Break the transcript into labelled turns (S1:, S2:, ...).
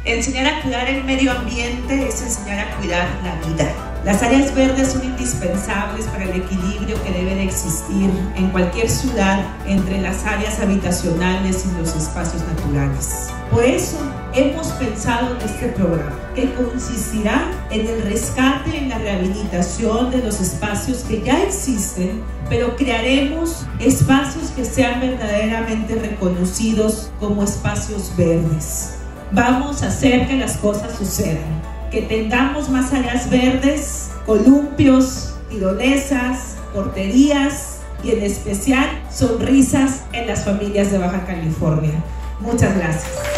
S1: Enseñar a cuidar el medio ambiente es enseñar a cuidar la vida. Las áreas verdes son indispensables para el equilibrio que debe de existir en cualquier ciudad entre las áreas habitacionales y los espacios naturales. Por eso hemos pensado en este programa, que consistirá en el rescate, en la rehabilitación de los espacios que ya existen, pero crearemos espacios que sean verdaderamente reconocidos como espacios verdes. Vamos a hacer que las cosas sucedan, que tengamos más áreas verdes, columpios, tirolesas, porterías y en especial sonrisas en las familias de Baja California. Muchas gracias.